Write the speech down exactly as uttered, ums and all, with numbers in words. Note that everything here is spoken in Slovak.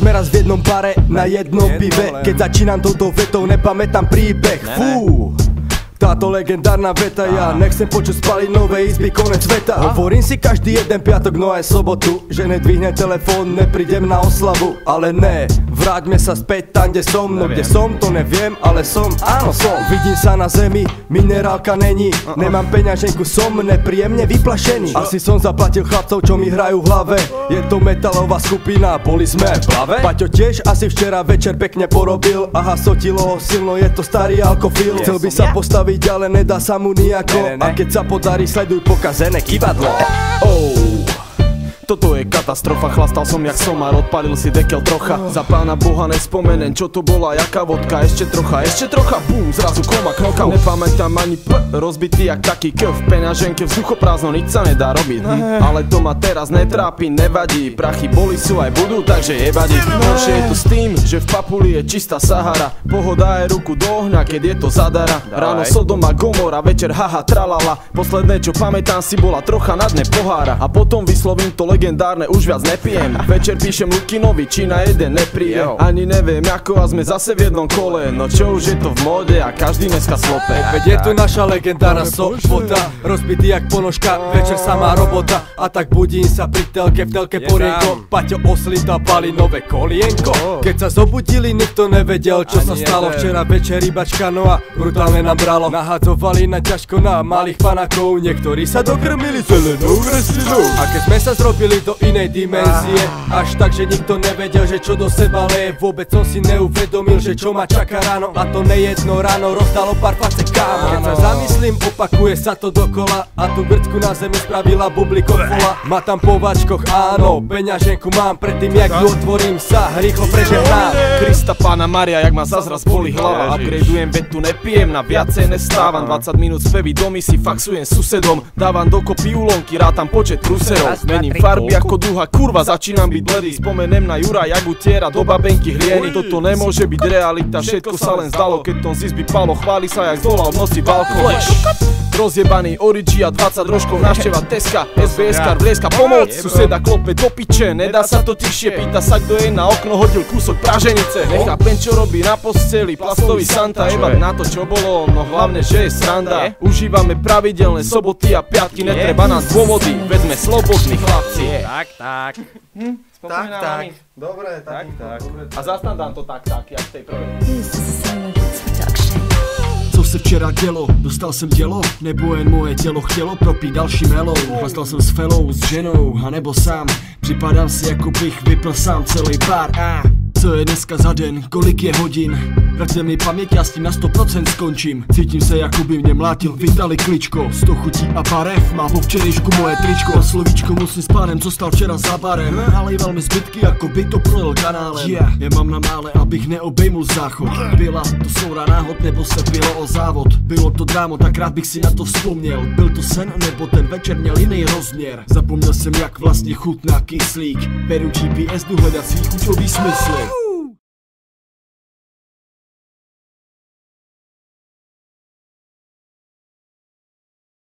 sme raz v jednom bare na jednom pive. Keď začínam touto vetou, nepamätám príbeh. Fú, táto legendárna veta, ja nechcem počuť spaliť nové izby, konec sveta. Hovorím si každý jeden piatok, no aj sobotu, že nedvihne telefón, neprídem na oslavu. Ale ne, vráťme sa späť tam, kde som. No kde som, to neviem, ale som, áno som. Vidím sa na zemi, minerálka není. Nemám peňaženku, som nepríjemne vyplašený. Asi som zaplatil chlapcov, čo mi hrajú v hlave. Je to metalová skupina, boli sme v plave. Paťo tiež asi včera večer pekne porobil. Aha, sotilo ho silno, je to starý alkofil. Chcel by sa postaviť, ale nedá sa mu nijako. A keď sa podarí, sleduj pokazené kývadlo. Oh, toto je katastrofa, chlastal som jak somár, odpalil si dekel trocha. Za pána Boha nespomenem, čo to bola, jaká vodka. Ešte trocha, ešte trocha, bum, zrazu koma, knockout. Nepamätám ani p, rozbitý jak taký k. V peňaženke vzduchoprázdno, nič sa nedá robiť. hm. Ale to ma teraz netrápi, nevadí. Prachy boli sú aj budú, takže jebadí. Horšie je to s tým, že v Papuli je čistá Sahara. Pohoda je ruku do ohňa, keď je to zadara. Ráno Sodoma, Gomora, večer haha, tralala. Posledné čo pamätám si bola trocha na dne pohára. A potom vyslovím to legendárne, už viac nepijem. Večer píšem Lukinovi, či na jeden nepríde. Ani neviem ako a sme zase v jednom kole. No čo už je to v móde a každý dneska slope. Veď je tu naša legendárna sobota, rozbitý jak ponožka, večer samá robota. A tak budím sa pri telke, v telke porienko. Paťo oslita, pali nové kolienko. Keď sa zobudili, nikto nevedel, čo sa stalo. Včera večer rybačka, no a brutálne nám bralo. Nahadzovali na ťažko na malých panakov. Niektorí sa dokrmili zelenou restinou. A keď sme sa zrobili do inej dimenzie, až tak, že nikto nevedel, že čo do seba leje. Vôbec som si neuvedomil, že čo ma čaká ráno. A to nejedno ráno rozdalo pár facek kámo. Keď sa zamyslím, opakuje sa to dokola. A tú grcku na zemi spravila bubliko fola. Má tam po vačkoch, áno, peňaženku mám. Predtým jak ju otvorím sa, rýchlo prežehnám. Krista Pána Maria, jak ma zazraz boli hlava. Upgradeujem, veď tu nepijem, na viacej nestávam. dvadsať minút spevy domy si faxujem susedom. Dávam dokopy úlomky, rátam počet prúserov. Mením farby ako duha, kurva začínam byť bledý. Spomenem na Jura, jak utiera do babenky hlieny. Toto nemôže byť realita, všetko sa len zdalo. Keď tom z izby palo, chváli sa jak zdolal v noci balkón. Rozjebaný Origi a dvadsať rožkov návšteva Teska. es bé es kar vrieska pomoc, suseda klope do piče. Nedá sa to tichšie, pýta sa kto jej na okno hodil kúsok praženice. Nechápem čo robí na posteli, plastový Santa. Jebať na to čo bolo, no hlavne že je sranda. Užívame pravidelné soboty a piatky, netreba nás dôvody, veď sme slobodní chlapci. Tak, tak. Hm? Tak, tak. Dobre, tak, tak. A zastám dám to tak, tak, jak v tej prvej. Co se včera dělo, dostal jsem dělo, nebo jen moje tělo chtělo propít další melou. Chlastal jsem s felou, s ženou, anebo sám, připadám si jako bych vypil sám celý bar. Ah. Co je dneska za den, kolik je hodin? Vraťte mi paměť, já s tím na sto procent skončím. Cítím se jako by mě mlátil Vitali Kličko. Sto chutí a barev, má po včerejšku moje tričko. A slovíčko musím s pánem, co stal včera za barem. Nalejval mi zbytky, jako by to projel kanálem. Yeah. Je mám na mále, abych neobejmul záchod. Byla to soura náhod, nebo se bylo o závod. Bylo to drámo, tak rád bych si na to vzpomněl. Byl to sen, nebo ten večer měl jiný rozměr. Zapomněl jsem, jak vlastně chutná kyslík. Beru G P S, jdu hledat svý chuťový smysly.